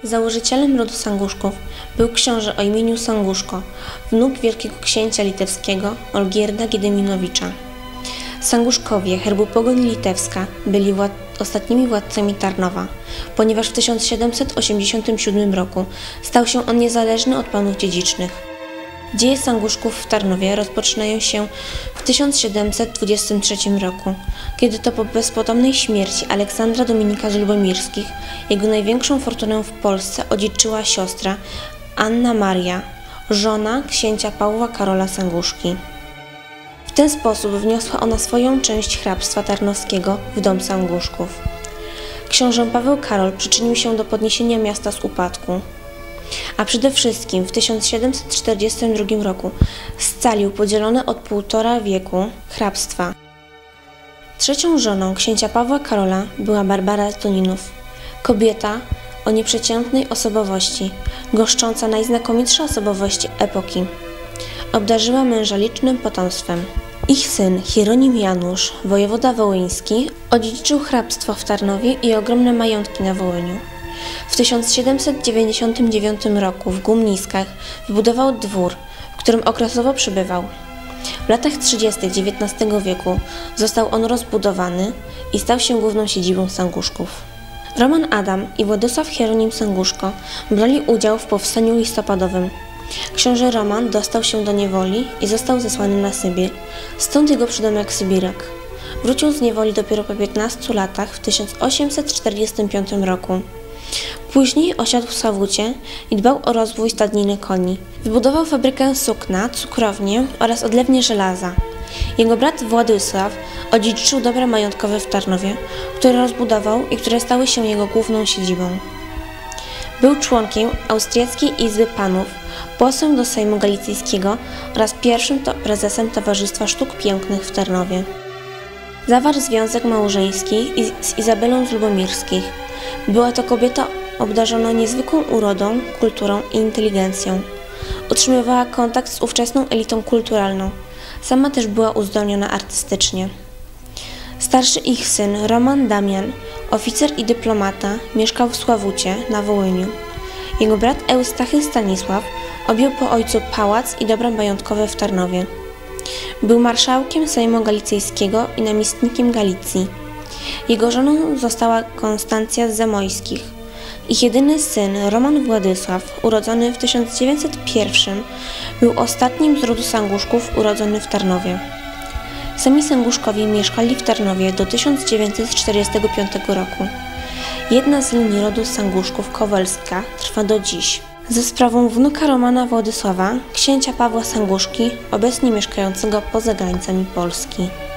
Założycielem rodu Sanguszków był książę o imieniu Sanguszko, wnuk wielkiego księcia litewskiego Olgierda Giedyminowicza. Sanguszkowie herbu pogoni litewska byli ostatnimi władcami Tarnowa, ponieważ w 1787 roku stał się on niezależny od panów dziedzicznych. Dzieje Sanguszków w Tarnowie rozpoczynają się w 1723 roku, kiedy to po bezpotomnej śmierci Aleksandra Dominika z Lubomirskich jego największą fortunę w Polsce odziedziczyła siostra Anna Maria, żona księcia Pawła Karola Sanguszki. W ten sposób wniosła ona swoją część hrabstwa tarnowskiego w dom Sanguszków. Książę Paweł Karol przyczynił się do podniesienia miasta z upadku, a przede wszystkim w 1742 roku scalił podzielone od 1,5 wieku hrabstwa. Trzecią żoną księcia Pawła Karola była Barbara z Doninów, kobieta o nieprzeciętnej osobowości, goszcząca najznakomitsze osobowości epoki. Obdarzyła męża licznym potomstwem. Ich syn Hieronim Janusz, wojewoda wołyński, odziedziczył hrabstwo w Tarnowie i ogromne majątki na Wołyniu. W 1799 roku w Gumniskach wybudował dwór, w którym okresowo przebywał. W latach 30. XIX wieku został on rozbudowany i stał się główną siedzibą Sanguszków. Roman Adam i Władysław Hieronim Sanguszko brali udział w powstaniu listopadowym. Książę Roman dostał się do niewoli i został zesłany na Sybir, stąd jego przydomek Sybirak. Wrócił z niewoli dopiero po 15 latach w 1845 roku. Później osiadł w Sawucie i dbał o rozwój stadniny koni. Wybudował fabrykę sukna, cukrownię oraz odlewnię żelaza. Jego brat Władysław odziedziczył dobra majątkowe w Tarnowie, które rozbudował i które stały się jego główną siedzibą. Był członkiem Austriackiej Izby Panów, posłem do Sejmu Galicyjskiego oraz pierwszym prezesem Towarzystwa Sztuk Pięknych w Tarnowie. Zawarł związek małżeński z Izabelą z Lubomirskich. Była to kobieta obdarzona niezwykłą urodą, kulturą i inteligencją. Utrzymywała kontakt z ówczesną elitą kulturalną. Sama też była uzdolniona artystycznie. Starszy ich syn, Roman Damian, oficer i dyplomata, mieszkał w Sławucie na Wołyniu. Jego brat Eustachy Stanisław objął po ojcu pałac i dobra majątkowe w Tarnowie. Był marszałkiem Sejmu Galicyjskiego i namiestnikiem Galicji. Jego żoną została Konstancja z Zamojskich. Ich jedyny syn, Roman Władysław, urodzony w 1901, był ostatnim z rodu Sanguszków urodzony w Tarnowie. Sami Sanguszkowie mieszkali w Tarnowie do 1945 roku. Jedna z linii rodu Sanguszków, Kowalska, trwa do dziś. Za sprawą wnuka Romana Władysława, księcia Pawła Sanguszki, obecnie mieszkającego poza granicami Polski.